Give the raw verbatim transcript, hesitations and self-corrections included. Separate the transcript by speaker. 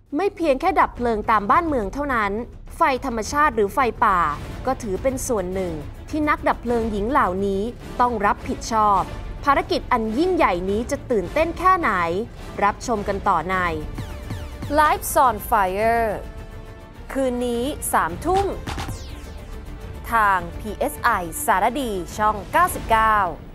Speaker 1: ไม่เพียงแค่ดับเพลิงตามบ้านเมืองเท่านั้นไฟธรรมชาติหรือไฟป่าก็ถือเป็นส่วนหนึ่งที่นักดับเพลิงหญิงเหล่านี้ต้องรับผิดชอบภารกิจอันยิ่งใหญ่นี้จะตื่นเต้นแค่ไหนรับชมกันต่อใน Lives on Fire คืนนี้สามทุ่มทาง พี เอส ไอ สารดีช่องเก้าสิบเก้า